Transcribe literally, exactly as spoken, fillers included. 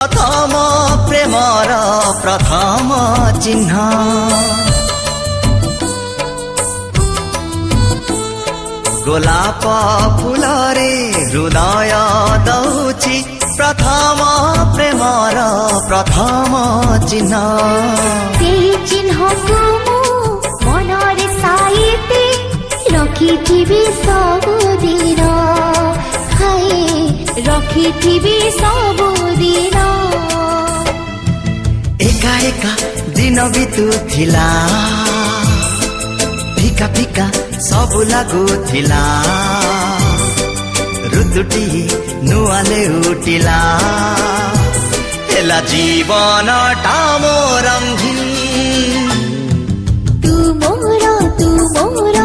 प्रथम प्रेमर प्रथम चिन्ह गोलाप फुलरे हृदय दौची प्रथम प्रेमर प्रथम चिन्ह चिन्ह मनरे साइते रखिथिबी सबुदिन रखिथिबी सबुदिन एका एका दिन बितुथिला फिका फिका सब लागुथिला ऋतुटी नुआले उठिला हेला जीवन टामो रंगीन तू मोर तू मोर